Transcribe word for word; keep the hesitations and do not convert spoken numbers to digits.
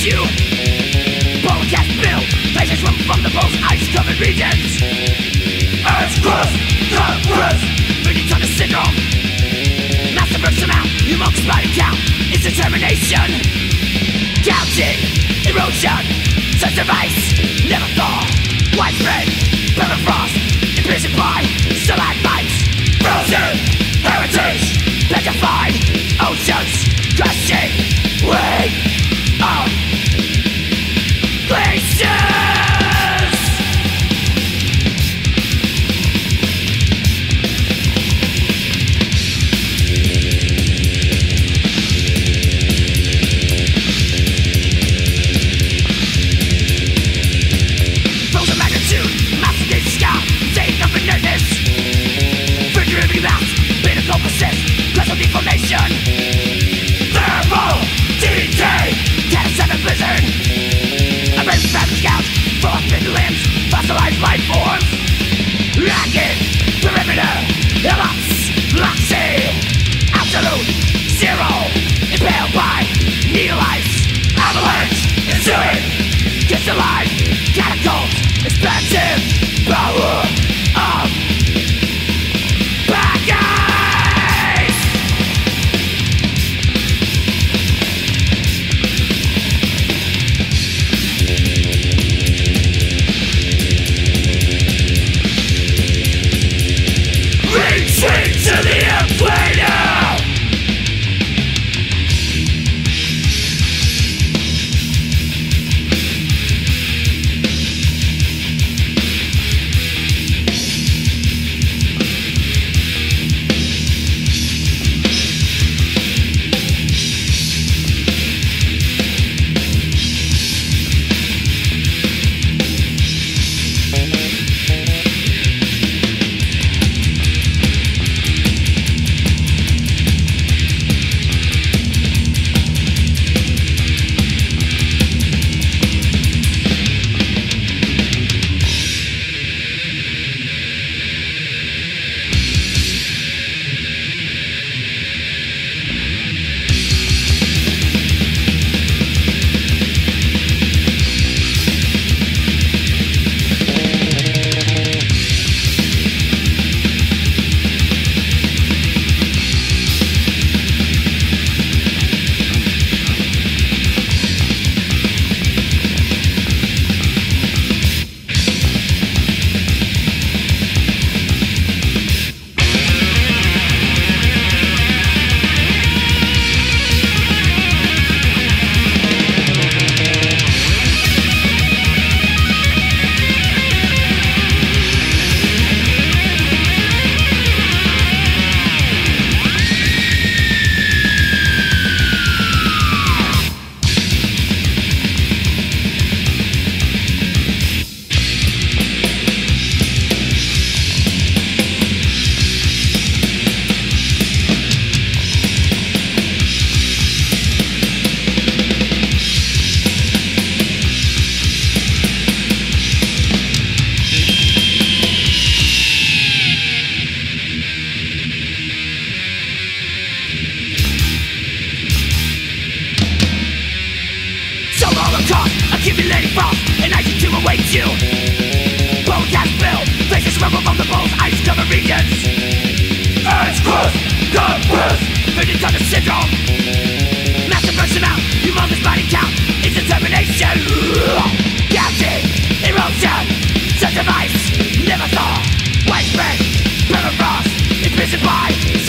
awaits you. Polar caps built, lasers from from the poles, ice-covered regions. Earth's crust, dark crust, feeding on the syndrome. Master bursts them out, you monks body count, it's determination. Counting, erosion, such device, never thaw. Widespread, permafrost, imprisoned by stalagmites. Frozen, heritage, petrified, oceans, crushing, weight of glaciers. Frozen magnitude, massive gauge scout, taking up inertness. Figuratively mouth, pinnacle persist, crystal deformation. Thermal decay, catastrophic blizzard. A brain fabric gouge, frostbitten limbs, fossilized life forms. Ragged perimeter, ellipse, loxy. Absolute zero, impaled by needle ice. Avalanche, ensuing, crystalline, catacombs, expansive power of bad guys. Retreat to the equator. Accumulating frost, and icy to await you. Polar caps built, faces rumble from the poles, ice-covered regions. Earth's crust, dark crust, feeding on the syndrome. Master bursts them out, humongous body count, it's determination. Counting, erosion, such device, never thaw. Widespread, permafrost, imprisoned by